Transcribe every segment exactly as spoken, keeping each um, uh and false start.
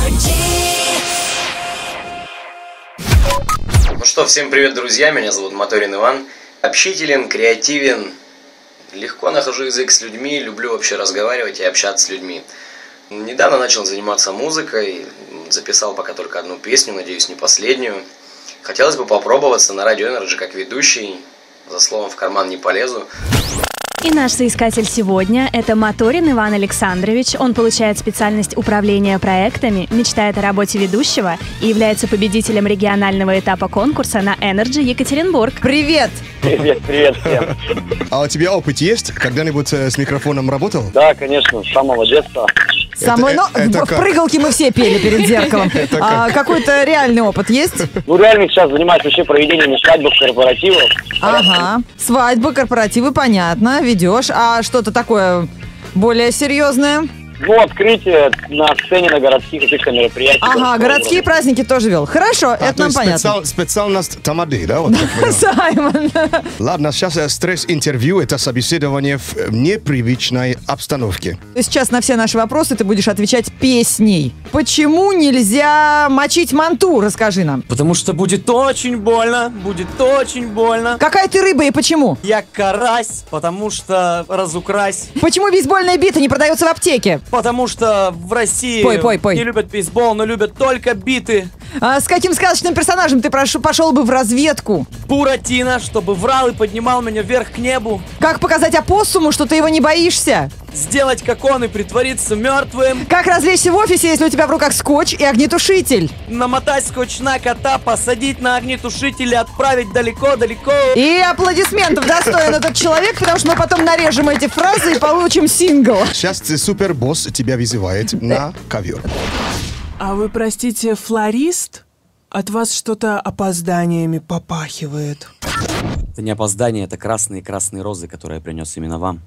Ну что, всем привет, друзья, меня зовут Моторин Иван. Общителен, креативен, легко нахожу язык с людьми, люблю вообще разговаривать и общаться с людьми. Недавно начал заниматься музыкой, записал пока только одну песню, надеюсь, не последнюю. Хотелось бы попробоваться на радио Energy как ведущий, за словом в карман не полезу. И наш соискатель сегодня – это Моторин Иван Александрович. Он получает специальность управления проектами, мечтает о работе ведущего и является победителем регионального этапа конкурса на Energy Екатеринбург. Привет! Привет, привет всем. А у тебя опыт есть? Когда-нибудь э, с микрофоном работал? Да, конечно, с самого детства. Самое, это, ну, это в как? прыгалке мы все пели перед зеркалом. А, какой-то реальный опыт есть? Ну, реально сейчас занимаюсь вообще проведением свадьбы, корпоративов. Ага. Свадьбы, корпоративы, понятно, ведешь. А что-то такое более серьезное? Ну, открытие на сцене, на городских каких-то мероприятиях. Ага, городские праздники тоже вел. Хорошо, А, это то нам есть понятно. специал- специальность тамады, да? Вот так понял. Саймон. Ладно, сейчас э, стресс-интервью – это собеседование в э, непривычной обстановке. Сейчас на все наши вопросы ты будешь отвечать песней. Почему нельзя мочить манту? Расскажи нам. Потому что будет очень больно, будет очень больно. Какая ты рыба и почему? Я карась, потому что разукрась. Почему бейсбольная бита не продается в аптеке? Потому что в России Пой, пой, пой. не любят бейсбол, но любят только биты. А с каким сказочным персонажем ты прошу, пошел бы в разведку? Буратино, чтобы врал и поднимал меня вверх к небу. Как показать опоссуму, что ты его не боишься? Сделать как он и притвориться мертвым. Как развлечься в офисе, если у тебя в руках скотч и огнетушитель? Намотать скотч на кота, посадить на огнетушитель и отправить далеко-далеко. И аплодисментов достоин этот человек, потому что мы потом нарежем эти фразы и получим сингл. Сейчас э, супербосс тебя вызывает на ковер. А вы, простите, флорист? От вас что-то опозданиями попахивает. Это не опоздание, это красные-красные розы, которые я принес именно вам.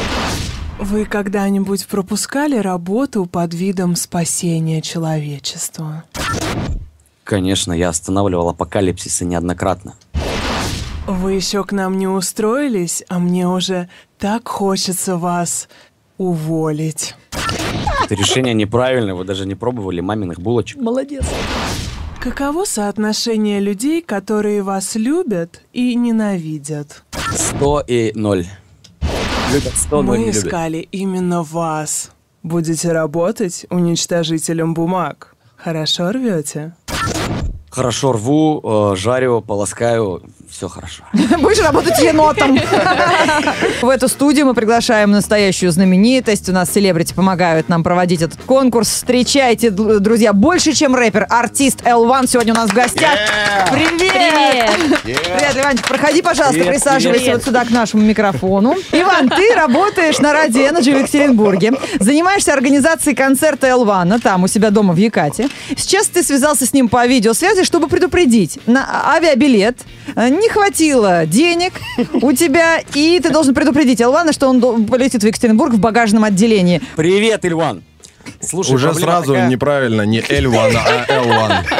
Вы когда-нибудь пропускали работу под видом спасения человечества? Конечно, я останавливал апокалипсисы неоднократно. Вы еще к нам не устроились, а мне уже так хочется вас уволить. Это решение неправильное, вы даже не пробовали маминых булочек. Молодец. Каково соотношение людей, которые вас любят и ненавидят? Сто и ноль. Любят сто, но не Мы любят. искали именно вас. Будете работать уничтожителем бумаг. Хорошо рвете? Хорошо рву, э, жарю, полоскаю, все хорошо. Будешь работать енотом. В эту студию мы приглашаем настоящую знаменитость. У нас селебрити помогают нам проводить этот конкурс. Встречайте, д- друзья, больше, чем рэпер, артист эл один сегодня у нас в гостях. Привет! Привет! Привет, Иванчик, проходи, пожалуйста, Привет, присаживайся привет. вот сюда к нашему микрофону. Иван, ты работаешь на радио Energy в Екатеринбурге, занимаешься организацией концерта эл один, там, у себя дома в Екате. Сейчас ты связался с ним по видеосвязи, чтобы предупредить. На авиабилет э, не хватило денег у тебя, и ты должен предупредить эл один, что он до- полетит в Екатеринбург в багажном отделении. Привет, Ильван! Слушай, Уже проблема сразу такая. неправильно, не эл один, а эл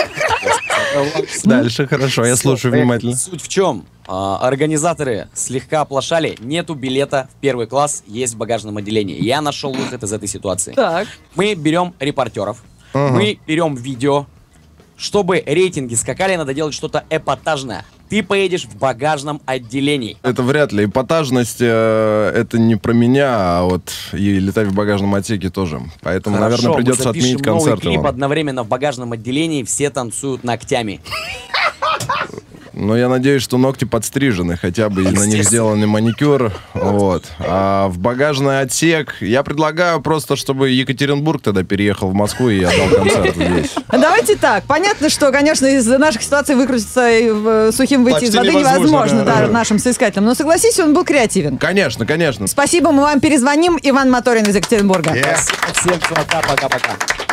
один. Дальше, хорошо, я слушаю внимательно. Суть в чем? А, организаторы слегка оплошали, нету билета в первый класс, есть в багажном отделении. Я нашел выход из этой ситуации. Так. Мы берем репортеров, мы берем видео. Чтобы рейтинги скакали, надо делать что-то эпатажное. Ты поедешь в багажном отделении. Это вряд ли. Эпатажность э, это не про меня, а вот и летать в багажном отсеке тоже. Поэтому, Хорошо, наверное, придется мы запишем отменить новый концерт. клип его. одновременно в багажном отделении, все танцуют ногтями. Но я надеюсь, что ногти подстрижены, хотя бы и на них сделан маникюр. Вот. А в багажный отсек я предлагаю просто, чтобы Екатеринбург тогда переехал в Москву и я дал концерт здесь. Давайте так. Понятно, что, конечно, из наших ситуаций выкрутиться и в- сухим выйти Почти из воды невозможно, невозможно, да, да, да. нашим соискателям. Но согласись, он был креативен. Конечно, конечно. Спасибо, мы вам перезвоним. Иван Моторин из Екатеринбурга. Yeah. Всем пока, пока-пока.